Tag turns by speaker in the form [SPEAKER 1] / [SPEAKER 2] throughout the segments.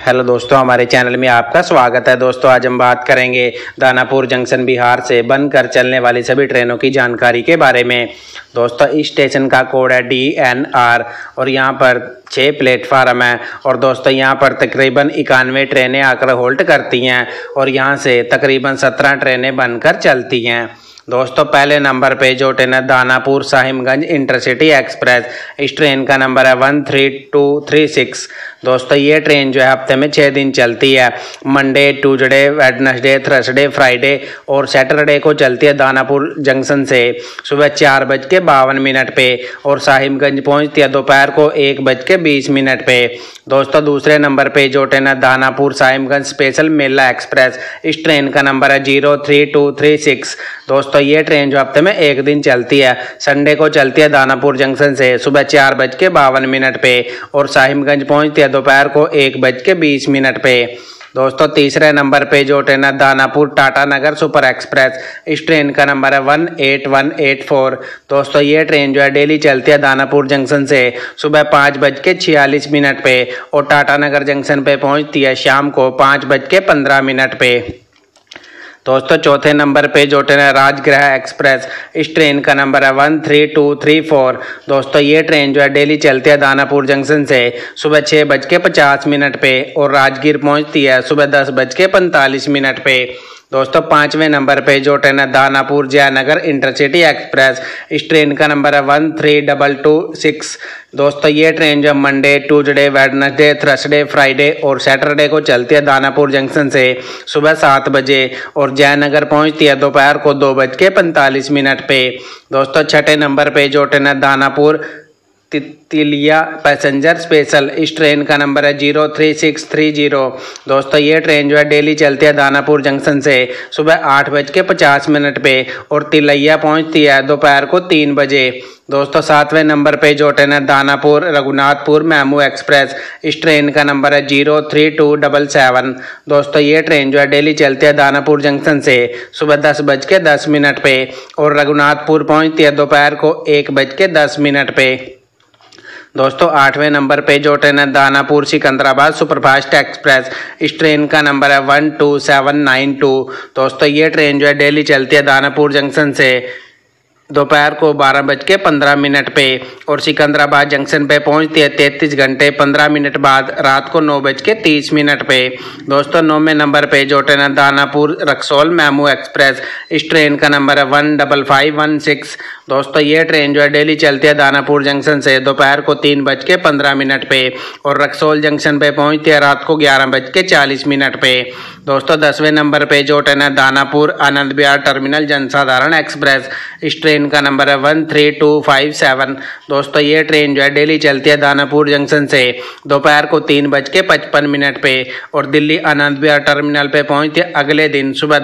[SPEAKER 1] Hello दोस्तों, हमारे channel में आपका स्वागत है। दोस्तों, आज हम बात करेंगे दानापुर जंक्शन बिहार से बनकर चलने वाली सभी ट्रेनों की जानकारी के बारे में। दोस्तों, इस स्टेशन का कोड है DNR और यहाँ पर 6 प्लेटफार्म है और दोस्तों यहाँ पर तकरीबन 91 ट्रेनें आकर होल्ड करती हैं और यहाँ से तकरीबन 17 ट्रेनें बनकर चलती हैं। दोस्तों, पहले नंबर पे जो ट्रेन है दानापुर साहिबगंज इंटरसिटी एक्सप्रेस, इस ट्रेन का नंबर है 13236। दोस्तों, ये ट्रेन जो है हफ्ते में 6 दिन चलती है। Monday, Tuesday, Wednesday, Thursday, Friday और सैटरडे को चलती है दानापुर जंक्शन से सुबह 4:52 पे और साहिबगंज पहुंचती है दोपहर को 1:20 पे। दोस्तों, दूसरे नंबर पे जो ट्रेन है दानापुर साहिबगंज स्पेशल मेला एक्सप्रेस, इस ट्रेन का नंबर है 03236। दोस्तों, ये ट्रेन जो हफ्ते में 1 दिन चलती है। संडे को चलती है दानापुर जंक्शन से सुबह 4:52 पे और साहिबगंज पहुंचती है दोपहर को 1:20 पे। दोस्तों, तीसरे नंबर पे जो ट्रेन है दानापुर टाटा नगर सुपर एक्सप्रेस, इस ट्रेन का नंबर है 18184। दोस्तों, ये ट्रेन जो है डेली चलती है दानापुर जंक्शन से सुबह 5:46 पे और टाटा नगर जंक्शन पे पहुंचती है शाम को 5:15 पे। दोस्तों, चौथे नंबर पे जो ट्रेन है राजगृह एक्सप्रेस, इस ट्रेन का नंबर है 13234। दोस्तों, ये ट्रेन जो है डेली चलती है दानापुर जंक्शन से सुबह 6:50 पे और राजगीर पहुंचती है सुबह 10:45 पे। दोस्तों, पांचवें नंबर पे जो ट्रेन है दानापुर जयनगर इंटरसिटी एक्सप्रेस, इस ट्रेन का नंबर है 13226। दोस्तों, ये ट्रेन जो Monday, Tuesday, Wednesday, Thursday, Friday और सैटरडे को चलती है दानापुर जंक्शन से सुबह 7 बजे और जयनगर पहुंचती है दोपहर को 2:45 पे। दोस्तों, छठे नंबर पे जो ट्रेन है दानापुर तितलिया पैसेंजर स्पेशल, इस ट्रेन का नंबर है 03630। दोस्तों, ये ट्रेन जो है डेली चलती है दानापुर जंक्शन से सुबह 8:50 पे और तिलैया पहुंचती है दोपहर को 3 बजे। दोस्तों, सातवें नंबर पे जो ट्रेन है दानापुर रघुनाथपुर मेमू एक्सप्रेस, इस ट्रेन का नंबर है 03277। दोस्तों, ये ट्रेन जो है डेली चलती है दानापुर जंक्शन से सुबह 10:10 पे और रघुनाथपुर पहुंचती है दोपहर को 1:10 पे। दोस्तों, आठवें नंबर पे जो ट्रेन है दानापुर सिकंदराबाद सुपरफास्ट एक्सप्रेस, इस ट्रेन का नंबर है 12792। दोस्तों, ये ट्रेन जो है डेली चलती है दानापुर जंक्शन से दोपहर को 12:15 पे और सिकंदराबाद जंक्शन पे पहुंचती है 33 घंटे 15 मिनट बाद रात को 9:30 पे। दोस्तों, 9वें नंबर पे जो ट्रेन है दानापुर रक्सौल मेमू एक्सप्रेस, इस ट्रेन का नंबर है 15516। दोस्तों, ये ट्रेन जो है डेली चलती है दानापुर जंक्शन से दोपहर को 3:15 पे और रक्सौल जंक्शन पे पहुंचती है रात को 11:40 पे। दोस्तों, 10वें नंबर पे जो ट्रेन है दानापुर आनंद विहार टर्मिनल जनसाधारण एक्सप्रेस, इस ट्रेन का नंबर है 13257। दोस्तों, ये ट्रेन जो है डेली चलती है दानापुर जंक्शन से दोपहर को 3:55 पे और दिल्ली आनंद विहार टर्मिनल पे पहुंचती है अगले दिन सुबह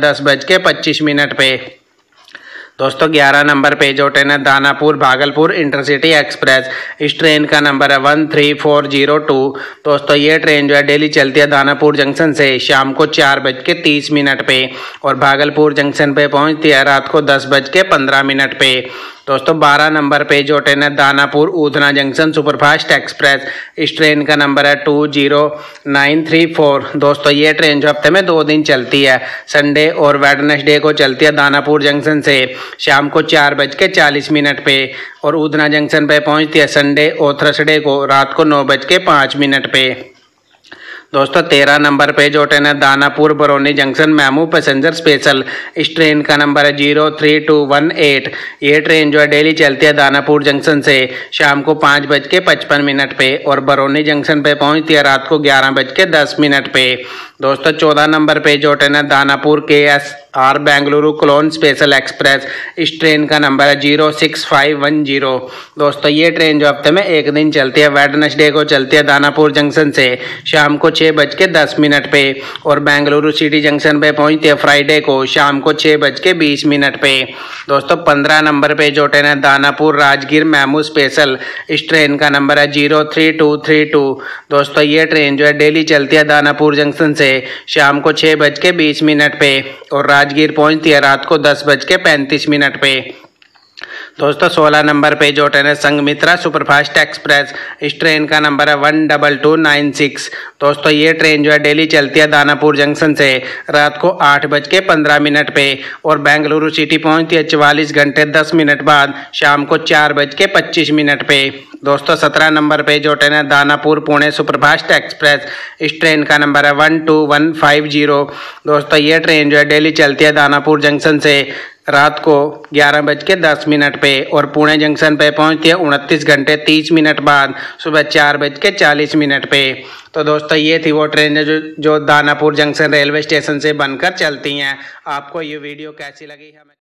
[SPEAKER 1] 10:25 पे। दोस्तों, 11 नंबर पे जो ट्रेन है दानापुर भागलपुर इंटरसिटी एक्सप्रेस, इस ट्रेन का नंबर है 13402। दोस्तों, ये ट्रेन जो है डेली चलती है दानापुर जंक्शन से शाम को 4:30 पे और भागलपुर जंक्शन पे पहुंचती है रात को 10:15 पे। दोस्तों, 12 नंबर पे जो ट्रेन है Danapur Udhna junction superfast express, इस ट्रेन का नंबर है 20934। दोस्तों, ये ट्रेन जो हफ्ते में 2 दिन चलती है। संडे और वेडनेसडे को चलती है दानापुर जंक्शन से शाम को 4:40 पे और ऊधना जंक्शन पे पहुंचती है संडे और थर्सडे को रात को 9:05 पे। दोस्तों, 13 नंबर पे जो ट्रेन है Danapur Barauni junction MEMU passenger special, इस ट्रेन का नंबर है 03218। ये ट्रेन जो है डेली चलती है दानापुर जंक्शन से शाम को 5:55 पे और बरौनी जंक्शन पे पहुंचती है रात को 11:10 पे। दोस्तों, 14 नंबर पे जो ट्रेन है Danapur KSR Bengaluru clone special express, इस ट्रेन का नंबर है 06510। दोस्तों, ये ट्रेन जो हफ्ते में 1 दिन चलती है। वेडनेसडे को चलती है दानापुर जंक्शन से शाम को 6:10 पे और बेंगलुरु सिटी जंक्शन पे पहुंचती है फ्राइडे को शाम को 6:20 पे। दोस्तों, 15 नंबर पे जो ट्रेन है दानापुर राजगीर मेमू स्पेशल, इस ट्रेन का नंबर है 03232। दोस्तों, ये ट्रेन जो है डेली चलती है दानापुर जंक्शन से शाम को 6:20 पे और राजगीर पहुंचती है रात को 10:35 पे। दोस्तों 16 नंबर पे जो ट्रेन है संघमित्रा सुपरफास्ट एक्सप्रेस, इस ट्रेन का नंबर है 12296। दोस्तों ये ट्रेन जो है डेली चलती है दानापुर जंक्शन से रात को 8:15 पे और बेंगलुरु सिटी पहुंचती है 44 घंटे 10 मिनट बाद शाम को 4:25 पे। दोस्तों 17 नंबर पे जो ट्रेन है दानापुर पुणे सुपरफास्ट एक्सप्रेस, इस ट्रेन का नंबर है 12150। दोस्तों ये ट्रेन जो है डेली चलती है दानापुर जंक्शन से रात को 11:10 पे और पुणे जंक्शन पे पहुंचती है 29 घंटे 30 मिनट बाद सुबह 4:40 पे। तो दोस्तों ये थी वो ट्रेन जो दानापुर जंक्शन रेलवे स्टेशन से बनकर चलती हैं। आपको ये वीडियो कैसी लगी हमें